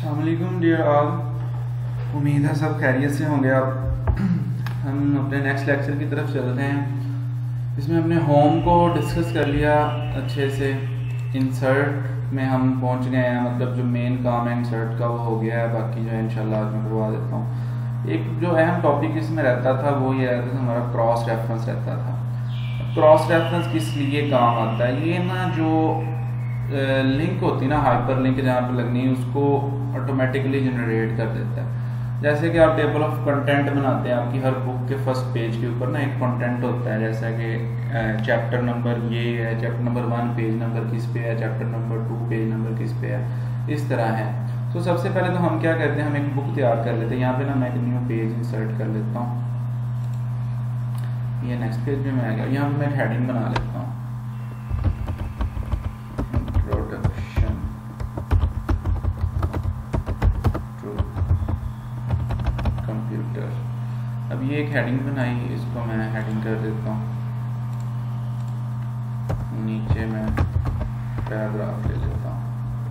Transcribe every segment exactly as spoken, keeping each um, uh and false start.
अस्सलाम वालेकुम dear all, उम्मीद है सब खैरियत से होंगे आप। हम अपने नेक्स्ट लेक्चर की तरफ चलते हैं। इसमें अपने होम को डिस्कस कर लिया अच्छे से। इंसर्ट में हम पहुंच गए हैं, मतलब जो मेन काम है इंसर्ट का वो हो गया है। बाकी जो है इंशाल्लाह आज मैं करवा देता हूँ। एक जो अहम टॉपिक इसमें रहता था वो ये रहता था, हमारा क्रॉस रेफरेंस रहता था। क्रॉस रेफरेंस किस लिए काम आता है? ये ना जो लिंक होती है ना, हाइपर लिंक जहाँ पे लगनी है, उसको ऑटोमेटिकली जनरेट कर देता है। जैसे कि आप टेबल ऑफ कंटेंट बनाते हैं, आपकी हर बुक के फर्स्ट पेज के ऊपर ना एक कंटेंट होता है, जैसा कि चैप्टर नंबर ये है, chapter number one page number किस पे है, chapter number two page number किस पे है, इस तरह है। तो सबसे पहले तो हम क्या करते हैं, हम एक बुक तैयार कर लेते हैं। यहाँ पे ना मैं एक न्यू पेज इंसर्ट कर लेता हूँ। ये नेक्स्ट पेज में मैं आ गया। यहाँ पे मैं हेडिंग बना लेता हूँ, इंट्रोडक्शन टू कंप्यूटर। अब ये एक हेडिंग बनाई, इसको मैं हेडिंग कर देता हूँ। नीचे मैं पैराग्राफ ले लेता हूँ,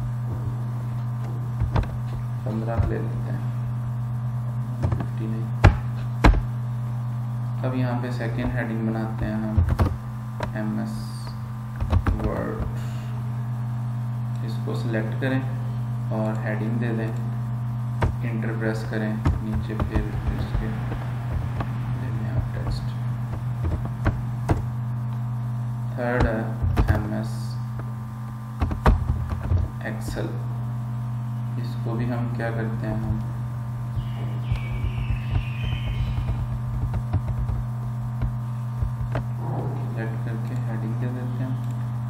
पंद्रह ले लेते हैं, फिफ्टी नहीं। अब यहाँ पे सेकेंड हेडिंग बनाते हैं हम, एम एस वर्ड। इसको सिलेक्ट करें और हेडिंग दे दें, इंटर प्रेस करें, नीचे फिर इसके टेक्स्ट। थर्ड है एम एस एक्सेल। इसको भी हम क्या करते हैं, हम सिलेक्ट करके हेडिंग दे देते हैं।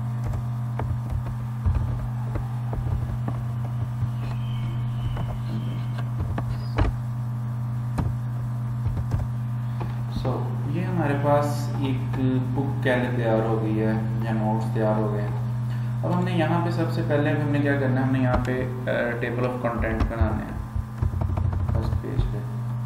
सो so, ये हमारे पास एक बुक कैले तैयार हो गई है या नोट्स तैयार हो गए हैं। अब हमने यहाँ पे सबसे पहले हमने क्या करना है, हमने यहाँ पे टेबल ऑफ कंटेंट बनाने हैं फर्स्ट पेज पे।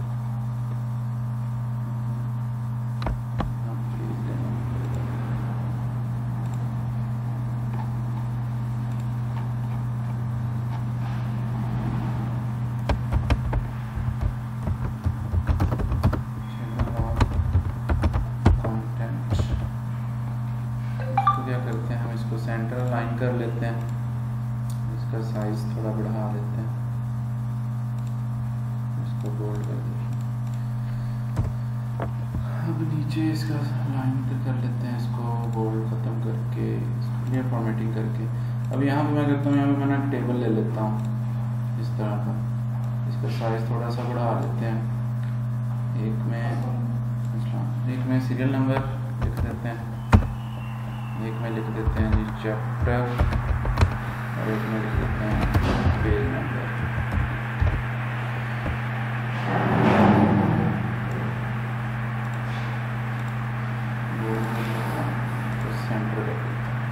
सेंटर लाइन कर लेते हैं, इसका साइज थोड़ा बढ़ा लेते हैं, इसको बोल्ड कर देते हैं। अब नीचे इसका लाइन कर लेते हैं, इसको बोल्ड ख़त्म करके क्लियर फॉर्मेटिंग करके। अब यहाँ पे मैं करता हूँ, यहाँ पे मैं टेबल ले लेता हूँ इस तरह का, इसका साइज थोड़ा सा बढ़ा लेते हैं। एक में एक में सीरियल नंबर लिख देते हैं, एक में लिख देते हैं जी चैप्टर, और एक में लिख देते हैं पेज नंबर। तो सेंटर कर देते हैं।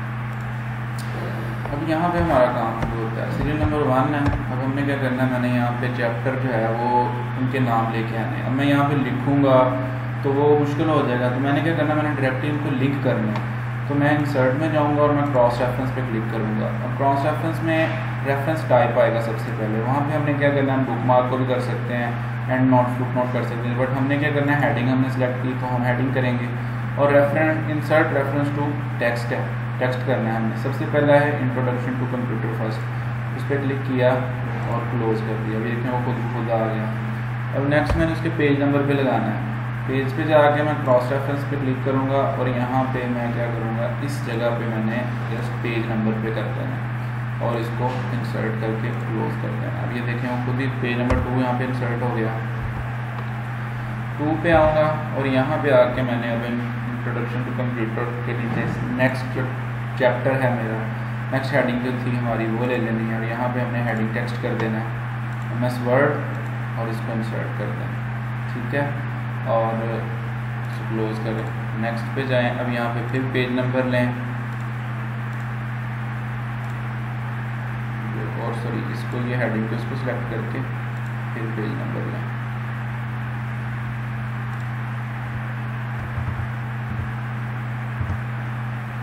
अब यहाँ पे हमारा काम शुरू होता है। सीरियल नंबर वन है। अब हमने क्या करना है, मैंने यहाँ पे चैप्टर जो है वो उनके नाम लेके आने। अब मैं यहाँ पे लिखूँगा तो वो मुश्किल हो जाएगा, तो मैंने क्या करना, मैंने डायरेक्टली इनको लिंक करना है। तो मैं इंसर्ट में जाऊंगा और मैं क्रॉस रेफरेंस पे क्लिक करूंगा, और क्रॉस रेफरेंस में रेफरेंस टाइप आएगा सबसे पहले। वहाँ पे हमने क्या करना है, बुक मार्क को भी कर सकते हैं, एंड नोट फुट नोट कर सकते हैं, बट हमने क्या करना है, हेडिंग हमने सेलेक्ट की तो हम हेडिंग करेंगे। और reference insert reference to text है, टेक्स्ट करना है हमने। सबसे पहला है इंट्रोडक्शन टू कंप्यूटर फर्स्ट, उस पर क्लिक किया और क्लोज कर दिया। अभी देखें वो खुद खुद आ गया। अब नेक्स्ट मैंने उसके पेज नंबर पे लगाना है। पेज पे जाके मैं क्रॉस रेफरेंस पे क्लिक करूँगा, और यहाँ पे मैं क्या करूँगा, इस जगह पे मैंने जस्ट पेज नंबर पे कर देना है और इसको इंसर्ट करके क्लोज कर देना। अब ये देखें वो खुद ही पेज नंबर टू यहाँ पे इंसर्ट हो गया। टू पे आऊँगा और यहाँ पे आके मैंने अब इंट्रोडक्शन टू कंप्यूटर के नीचे नेक्स्ट जो चैप्टर है मेरा, नेक्स्ट हेडिंग जो थी हमारी वो ले लेनी है, और यहाँ पे हमने हेडिंग टेक्स्ट कर देना है एम एस वर्ड, और इसको इंसर्ट कर देना। ठीक है, और क्लोज करें, नेक्स्ट पे जाएं। अब यहाँ पे फिर पेज नंबर लें, और सॉरी इसको ये हेडिंग को इसको सिलेक्ट करके फिर पेज नंबर लें।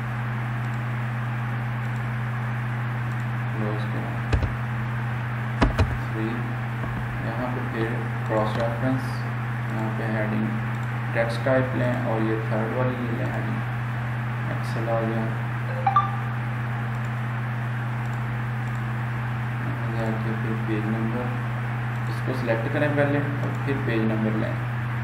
क्लोज करें। थ्री, यहाँ पे फिर क्रॉस रेफरेंस, यहाँ पे हेडिंग टेक्स्ट टाइप लें और ये थर्ड वाली ले लें हेडिंग एक्सेल आ गया। जाके फिर पेज नंबर, इसको सिलेक्ट करें पहले और फिर पेज नंबर लें।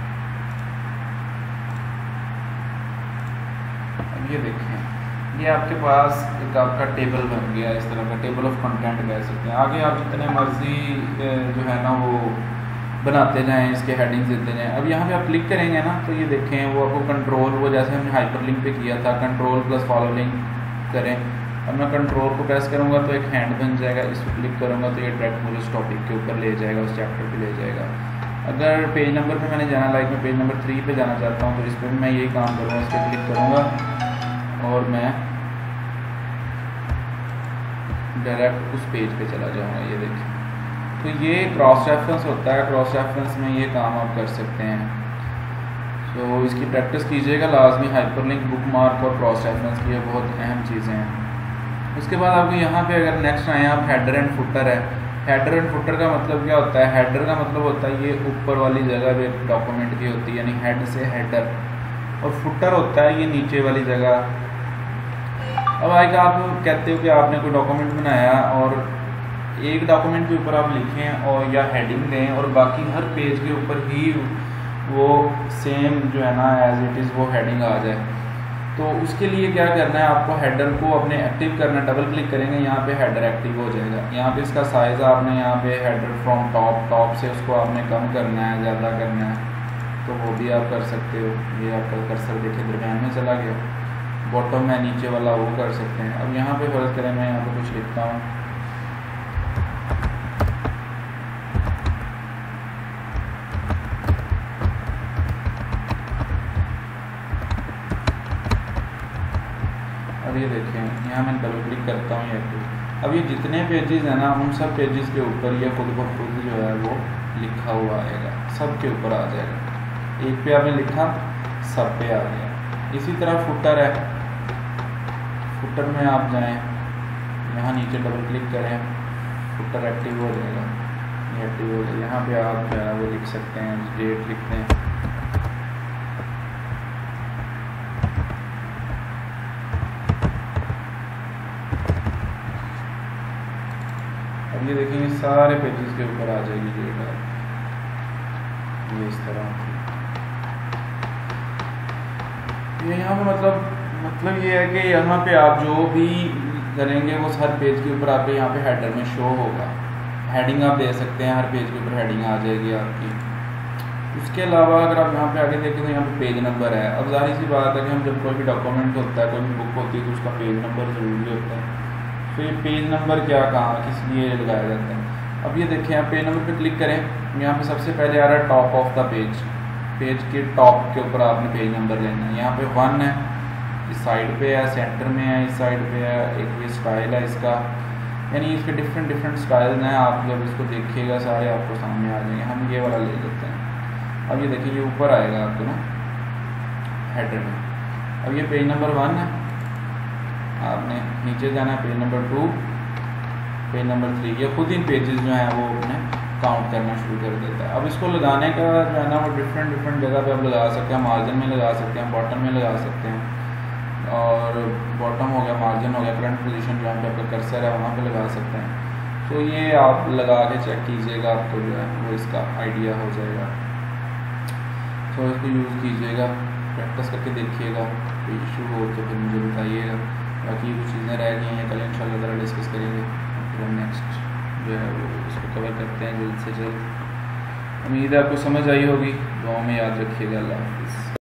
अब ये देखें, ये आपके पास एक आपका टेबल बन गया, इस तरह का टेबल ऑफ कंटेंट कह सकते हैं। आगे आप जितने मर्जी जो है ना वो बनाते जाएं, इसके हेडिंग्स देते जाएं। अब यहाँ पे आप क्लिक करेंगे ना तो ये देखें वो आपको कंट्रोल, वो जैसे हमने हाइपरलिंक पे किया था, कंट्रोल प्लस फॉलो लिंक करें। अब मैं कंट्रोल को प्रेस करूँगा तो एक हैंड बन जाएगा, इस पर क्लिक करूँगा तो ये डायरेक्ट मुझे उस टॉपिक के ऊपर ले जाएगा, उस चैप्टर पे ले जाएगा। अगर पेज नंबर पे मैंने जाना, लाइक मैं पेज नंबर थ्री पे जाना चाहता हूँ, तो इस पर भी मैं यही काम करूँगा, इस पर क्लिक करूँगा और मैं डायरेक्ट उस पेज पे चला जाऊँगा। ये देखिए, तो ये क्रॉस रेफरेंस होता है। क्रॉस रेफरेंस में ये काम आप कर सकते हैं, तो इसकी प्रैक्टिस कीजिएगा लाजमी। हाइपरलिंक, बुकमार्क और क्रॉस रेफरेंस की ये बहुत अहम चीज़ें हैं। उसके बाद आपको यहाँ पे अगर नेक्स्ट आए आप, हेडर एंड फुटर है। हेडर एंड फुटर का मतलब क्या होता है? हेडर का मतलब होता है ये ऊपर वाली जगह पे डॉक्यूमेंट की होती है, यानी हेड से हेडर, और फुटर होता है ये नीचे वाली जगह। अब आएगा, आप कहते हो कि आपने कोई डॉक्यूमेंट बनाया और एक डॉक्यूमेंट के ऊपर आप लिखें और या हेडिंग दें और बाकी हर पेज के ऊपर ही वो सेम जो है ना एज इट इज़ वो हेडिंग आ जाए। तो उसके लिए क्या करना है, आपको हेडर को अपने एक्टिव करना है। डबल क्लिक करेंगे, यहाँ पे हेडर एक्टिव हो जाएगा। यहाँ पे इसका साइज़ आपने यहाँ पे हेडर फ्रॉम टॉप, टॉप से उसको आपने कम करना है, ज़्यादा करना है, तो वो भी आप कर सकते हो। ये आपका कर्सर देखिए दरम्यान में चला गया, बॉटम में नीचे वाला वो कर सकते हैं। अब यहाँ पे फर्ज करें मैं यहाँ पे कुछ लिखता हूँ, अब ये देखें यहाँ मैं डबल क्लिक करता हूँ ये तो अब ये जितने पेजेस हैं ना उन सब पेजेस के ऊपर ये खुद ब खुद जो है वो लिखा हुआ आएगा, सब के ऊपर आ जाएगा। एक पे आपने लिखा, सब पे आ गया। इसी तरह फुटर है, फुटर में आप जाएं, यहाँ नीचे डबल क्लिक करें, फुटर एक्टिव हो जाएगा, ये एक्टिव हो जाएगा। यहाँ पे आप जो है वो लिख सकते हैं, डेट लिखते हैं, अब ये देखेंगे सारे पेजेस के ऊपर आ जाएगी डेट, ये इस तरह। ये यहाँ पे मतलब मतलब ये है कि यहाँ पे आप जो भी करेंगे वो हर पेज के ऊपर आपके यहाँ पे हेडर में शो होगा। हेडिंग आप दे सकते हैं, हर पेज के ऊपर हेडिंग आ जाएगी आपकी। उसके अलावा अगर आप यहाँ पे आगे देखें तो यहाँ पे पेज नंबर है। अब जाहिर सी बात है कि हम जब कोई भी डॉक्यूमेंट होता है, कोई भी बुक होती है, तो उसका पेज नंबर ज़रूरी होता है। तो ये पेज नंबर क्या कहाँ किस लिए लगाया जाता है? अब ये देखें, आप पेज नंबर पे क्लिक करें, यहाँ पे सबसे पहले आ रहा है top of the page, page के टॉप के ऊपर आपने पेज नंबर लेना है। यहाँ पे वन है, इस साइड पे है, सेंटर में है, इस साइड पे है, एक ये स्टाइल है इसका, यानी इसके डिफरेंट डिफरेंट स्टाइल हैं। आप जब इसको देखिएगा सारे आपको सामने आ जाएंगे। हम ये वाला ले लेते हैं। अब ये देखिए ये ऊपर आएगा आपको ना हेडर में। अब ये पेज नंबर वन है, आपने नीचे जाना है page number two, page number three, ये खुद इन पेजेस जो हैं वो अपने काउंट करना शुरू कर देता है। अब इसको लगाने का जो है ना वो डिफरेंट डिफरेंट जगह पे आप लगा सकते हैं। मार्जिन में लगा सकते हैं, बॉटम में लगा सकते हैं, और बॉटम हो गया, मार्जिन हो गया, करंट पोजीशन जहाँ पे आपका कर्सर है वहाँ पे लगा सकते हैं। तो ये आप लगा के चेक कीजिएगा, आपको जो है वो इसका आइडिया हो जाएगा। तो इसको यूज़ कीजिएगा, प्रैक्टिस करके देखिएगा, कोई इशू हो तो फिर मुझे बताइएगा। बाकी कुछ चीज़ें रह गई हैं, कल इंशाल्लाह ताला डिस्कस करेंगे, फिर हम नेक्स्ट जो है वो इसको कवर करते हैं जल्द से जल्द। उम्मीद है आपको समझ आई होगी। दुआ में याद रखिएगा। अल्लाह हाफ़िज़।